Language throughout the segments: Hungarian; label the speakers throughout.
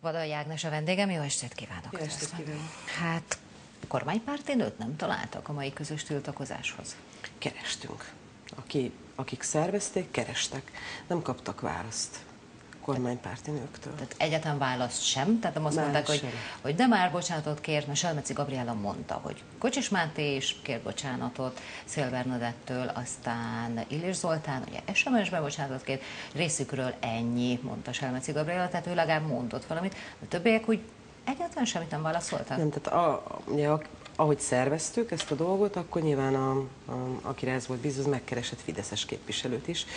Speaker 1: Vadai Ágnes a vendégem, jó estét kívánok!
Speaker 2: Jó estét kívánok!
Speaker 1: Hát kormánypárti nőt nem találtak a mai közös tiltakozáshoz?
Speaker 2: Kerestünk. Akik szervezték, kerestek. Nem kaptak választ kormánymárti nőktől.
Speaker 1: Tehát egyetlen választ sem? Tehát nem azt mondták, hogy de már bocsánatot kért, mert Selmeci Gabriella mondta, hogy Kocsis Máté is kért bocsánatot Széll Bernadettől, aztán Illés Zoltán, ugye SMS-ben bocsánatot kért, részükről ennyi, mondta Selmeci Gabriella, tehát ő legalább mondott valamit, de többiek úgy egyáltalán semmit nem válaszoltak?
Speaker 2: Nem, tehát ahogy szerveztük ezt a dolgot, akkor nyilván akire ez volt bízva, az megkeresett fideszes képviselőt is.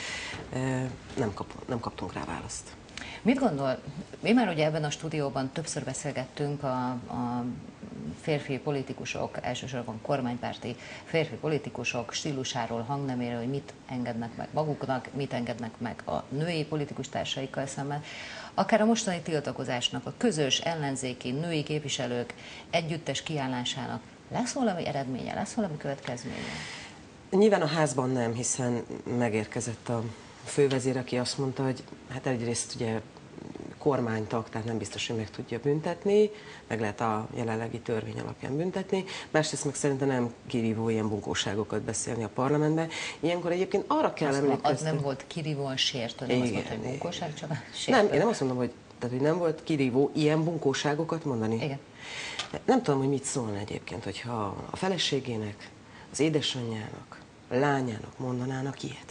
Speaker 2: Nem kaptunk rá választ.
Speaker 1: Mit gondol? Mi már ugye ebben a stúdióban többször beszélgettünk a férfi politikusok, elsősorban kormánypárti férfi politikusok stílusáról, hangneméről, hogy mit engednek meg maguknak, mit engednek meg a női politikus társaikkal szemben. Akár a mostani tiltakozásnak, a közös ellenzéki női képviselők együttes kiállásának lesz valami eredménye, lesz valami következménye?
Speaker 2: Nyilván a házban nem, hiszen megérkezett a fővezér, aki azt mondta, hogy hát egyrészt ugye kormánytag, tehát nem biztos, hogy meg tudja büntetni, meg lehet a jelenlegi törvény alapján büntetni, másrészt meg szerintem nem kirívó ilyen bunkóságokat beszélni a parlamentben. Ilyenkor egyébként arra kell emlékezni...
Speaker 1: Az nem volt kirívóan sértő, nem azt mondta, hogy bunkóság, csak sértő.
Speaker 2: Nem, én nem azt mondom, hogy nem volt kirívó ilyen bunkóságokat mondani.
Speaker 1: Igen.
Speaker 2: Nem tudom, hogy mit szólna egyébként, hogyha a feleségének, az édesanyjának, a lányának mondanának ilyet.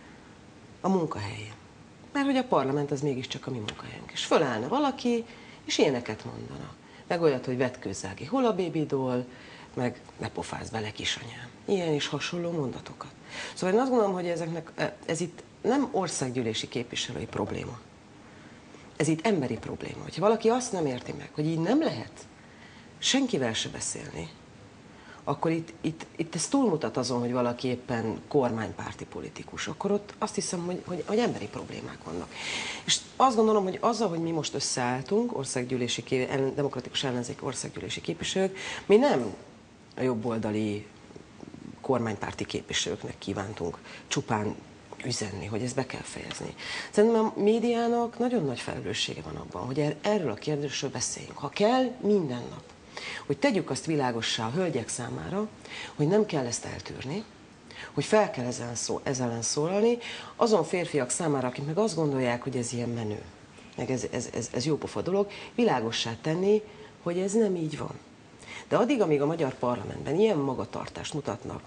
Speaker 2: A munkahelyén. Mert hogy a parlament az mégiscsak a mi munkahelyünk. És fölállna valaki, és ilyeneket mondana. Meg olyat, hogy vetkőzzági, hol a babydól, meg ne pofázz bele, kisanyám. Ilyen is hasonló mondatokat. Szóval én azt gondolom, hogy ez itt nem országgyűlési képviselői probléma. Ez itt emberi probléma. Hogyha valaki azt nem érti meg, hogy így nem lehet senkivel se beszélni, akkor itt ez túlmutat azon, hogy valaki éppen kormánypárti politikus. Akkor ott azt hiszem, hogy emberi problémák vannak. És azt gondolom, hogy azzal, hogy mi most összeálltunk, demokratikus ellenzék országgyűlési képviselők, mi nem a jobboldali kormánypárti képviselőknek kívántunk csupán üzenni, hogy ezt be kell fejezni. Szerintem a médiának nagyon nagy felelőssége van abban, hogy erről a kérdésről beszéljünk. Ha kell, minden nap. Hogy tegyük azt világossá a hölgyek számára, hogy nem kell ezt eltűrni, hogy fel kell ezzel ellen szólalni, azon férfiak számára, akik meg azt gondolják, hogy ez ilyen menő, meg ez jópofa dolog, világossá tenni, hogy ez nem így van. De addig, amíg a magyar parlamentben ilyen magatartást mutatnak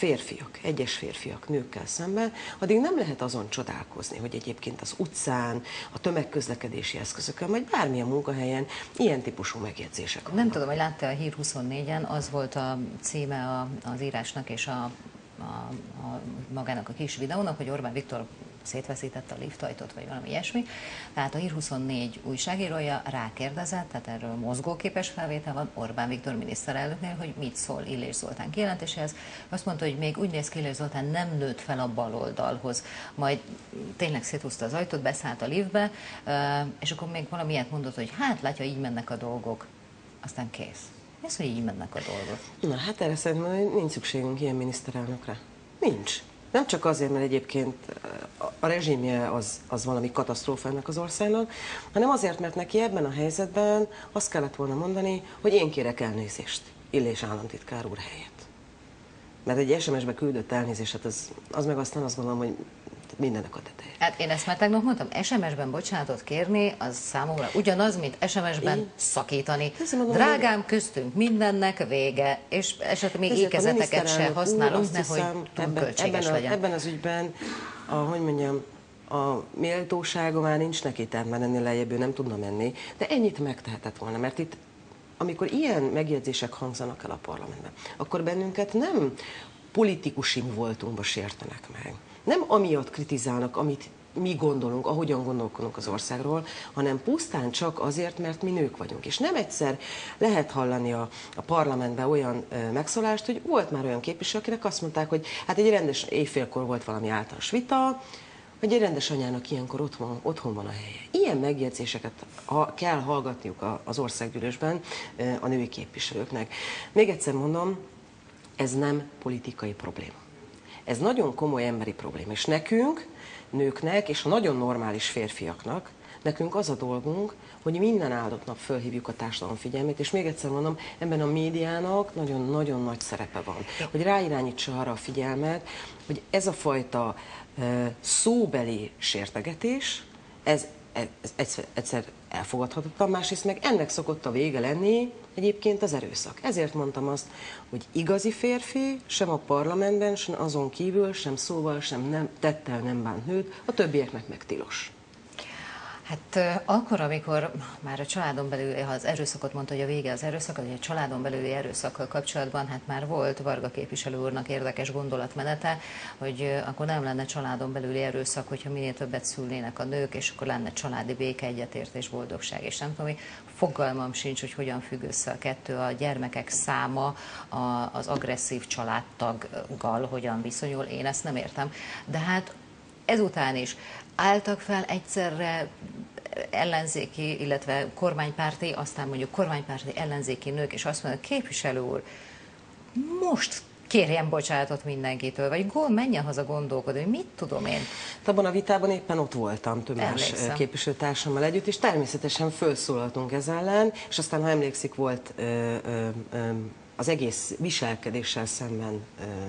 Speaker 2: egyes férfiak nőkkel szemben, addig nem lehet azon csodálkozni, hogy egyébként az utcán, a tömegközlekedési eszközökön, vagy bármilyen munkahelyen ilyen típusú megjegyzések vannak.
Speaker 1: Nem tudom, hogy látta a Hír 24-en, az volt a címe az írásnak és magának a kis videónak, hogy Orbán Viktor szétveszítette a liftajtót, vagy valami ilyesmi. Tehát a Hír 24 újságírója rákérdezett, tehát erről mozgóképes felvétel van Orbán Viktor miniszterelnöknél, hogy mit szól Illés Zoltán kijelentéséhez. Azt mondta, hogy még úgy néz ki, Illés Zoltán nem nőtt fel a baloldalhoz. Majd tényleg széthúzta az ajtót, beszállt a liftbe, és akkor még valami ilyet mondott, hogy hát látja, így mennek a dolgok. Aztán kész. Mi az, hogy így mennek a dolgok?
Speaker 2: Na hát erre szerintem nincs szükségünk ilyen miniszterelnökre. Nincs. Nem csak azért, mert egyébként a rezsimje az valami katasztrófa ennek az országnak, hanem azért, mert neki ebben a helyzetben azt kellett volna mondani, hogy én kérek elnézést Illés államtitkár úr helyett. Mert egy SMS-be küldött elnézést, hát az meg aztán azt gondolom, hogy mindennek a teteje.
Speaker 1: Hát én ezt már tegnap mondtam, SMS-ben bocsánatot kérni, az számomra ugyanaz, mint SMS-ben szakítani. Drágám, köztünk mindennek vége, és esetleg még ékezeteket se használunk, nehogy túl költséges legyen.
Speaker 2: Ebben az ügyben, a méltósága már nincs neki, tehát már ennél lejjebb ő nem tudna menni, de ennyit megtehetett volna, mert itt, amikor ilyen megjegyzések hangzanak el a parlamentben, akkor bennünket nem politikusi voltunkba sértenek meg. Nem amiatt kritizálnak, amit mi gondolunk, ahogyan gondolkodunk az országról, hanem pusztán csak azért, mert mi nők vagyunk. És nem egyszer lehet hallani a parlamentben olyan megszólást, hogy volt már olyan képviselő, akinek azt mondták, hogy hát egy rendes éjfélkor volt valami általános vita, hogy egy rendes anyának ilyenkor otthon van a helye. Ilyen megjegyzéseket kell hallgatniuk az országgyűlésben a női képviselőknek. Még egyszer mondom, ez nem politikai probléma. Ez nagyon komoly emberi probléma, és nekünk, nőknek és a nagyon normális férfiaknak Nekünk az a dolgunk, hogy minden áldott nap fölhívjuk a társadalom figyelmét, és még egyszer mondom, ebben a médiának nagyon-nagyon nagy szerepe van, hogy ráirányítsa arra a figyelmet, hogy ez a fajta szóbeli sértegetés, ez egyszer elfogadhatatlan, másrészt meg ennek szokott a vége lenni egyébként az erőszak. Ezért mondtam azt, hogy igazi férfi sem a parlamentben, sem azon kívül, sem szóval, sem tettel nem bánt nőt, a többieknek meg tilos.
Speaker 1: Hát akkor, amikor már a családon belül, ha az erőszakot mondta, hogy a vége az erőszak, hogy a családon belüli erőszakkal kapcsolatban, hát már volt Varga képviselő úrnak érdekes gondolatmenete, hogy akkor nem lenne családon belüli erőszak, hogyha minél többet szülnének a nők, és akkor lenne családi béke, egyetértés, boldogság, és nem tudom, fogalmam sincs, hogy hogyan függ össze a kettő, a gyermekek száma az agresszív családtaggal hogyan viszonyul, én ezt nem értem. De hát ezután is álltak fel egyszerre ellenzéki, illetve kormánypárti, aztán mondjuk kormánypárti ellenzéki nők, és azt mondja, képviselő úr, most kérjen bocsánatot mindenkitől, vagy menjen haza gondolkodni, hogy mit tudom én.
Speaker 2: Abban a vitában éppen ott voltam több más képviselőtársammal együtt, és természetesen felszólaltunk ez ellen, és aztán, ha emlékszik, volt az egész viselkedéssel szemben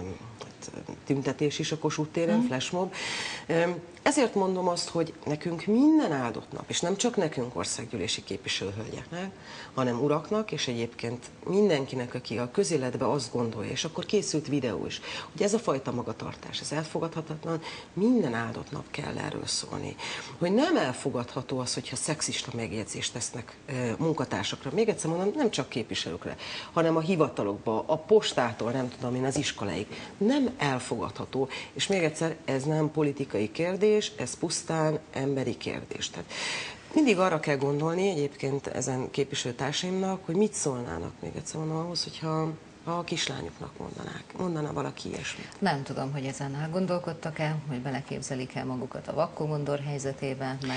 Speaker 2: tüntetés is a Kossuth téren, flashmob. Ezért mondom azt, hogy nekünk minden áldott nap, és nem csak nekünk országgyűlési képviselőhölgyeknek, hanem uraknak, és egyébként mindenkinek, aki a közéletben azt gondolja, és akkor készült videó is, hogy ez a fajta magatartás, ez elfogadhatatlan, minden áldott nap kell erről szólni. Hogy nem elfogadható az, hogyha szexista megjegyzést tesznek munkatársakra, még egyszer mondom, nem csak képviselőkre, hanem a hivatalokba, a postától, nem tudom én, az iskoláig. Nem elfogadható, és még egyszer, ez nem politikai kérdés, ez pusztán emberi kérdés. Tehát mindig arra kell gondolni egyébként ezen képviselőtársaimnak, hogy mit szólnának, még egyszer mondom, ahhoz, hogyha a kislányoknak mondaná valaki ilyesmit.
Speaker 1: Nem tudom, hogy ezen elgondolkodtak-e, hogy beleképzelik-e magukat a vakkomondor helyzetében, meg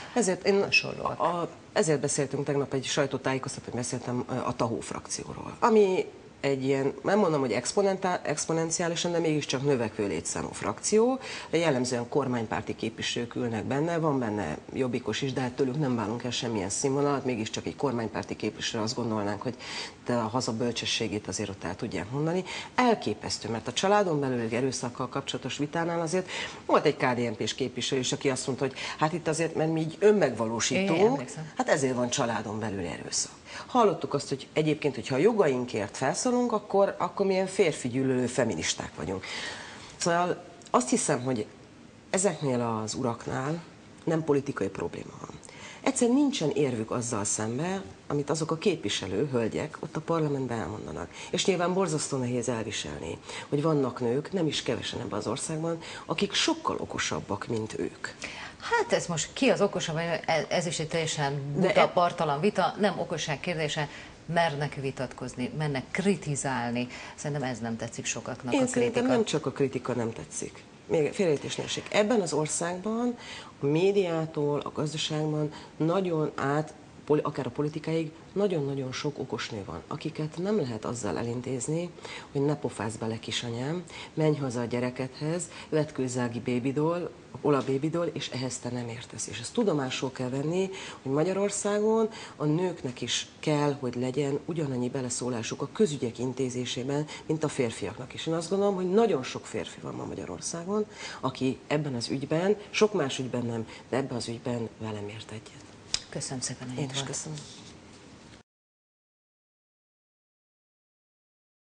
Speaker 2: ezért beszéltünk tegnap egy sajtótájékoztatón, beszéltem a Tahó frakcióról, ami egy ilyen, nem mondom, hogy exponenciálisan, de mégiscsak növekvő létszámú frakció. Jellemzően kormánypárti képviselők ülnek benne, van benne jobbikos is, de hát tőlük nem válunk el semmilyen színvonalat, mégiscsak egy kormánypárti képviselő, azt gondolnánk, hogy de a haza bölcsességét azért ott el tudják mondani. Elképesztő, mert a családon belül erőszakkal kapcsolatos vitánál azért volt egy KDNP-s képviselő is, aki azt mondta, hogy hát itt azért, mert mi így önmegvalósítunk, hát ezért van családon belül erőszak. Hallottuk azt, hogy egyébként, hogyha a jogainkért felszólunk, akkor milyen férfigyűlölő feministák vagyunk. Szóval azt hiszem, hogy ezeknél az uraknál nem politikai probléma van. Egyszerűen nincsen érvük azzal szembe, amit azok a képviselő hölgyek ott a parlamentben elmondanak. És nyilván borzasztó nehéz elviselni, hogy vannak nők, nem is kevesen ebben az országban, akik sokkal okosabbak, mint ők.
Speaker 1: Hát ez most ki az okosabb, ez is egy teljesen buta, partalan vita, nem okosság kérdése, mernek vitatkozni, mernek kritizálni. Szerintem ez nem tetszik sokaknak a kritika.
Speaker 2: Szerintem nem csak a kritika nem tetszik. Még félreértés ne essék. Ebben az országban a médiától, a gazdaságban nagyon akár a politikáig, nagyon-nagyon sok okos nő van, akiket nem lehet azzal elintézni, hogy ne pofázz bele kisanyám, menj haza a gyerekedhez, vetkőzági babydoll, Ola babydoll, és ehhez te nem értesz. És ezt tudomásul kell venni, hogy Magyarországon a nőknek is kell, hogy legyen ugyanannyi beleszólásuk a közügyek intézésében, mint a férfiaknak is. Én azt gondolom, hogy nagyon sok férfi van ma Magyarországon, aki ebben az ügyben, sok más ügyben nem, de ebben az ügyben velem ért egyet.
Speaker 1: Köszönöm szépen, hogy
Speaker 2: Én is köszönöm.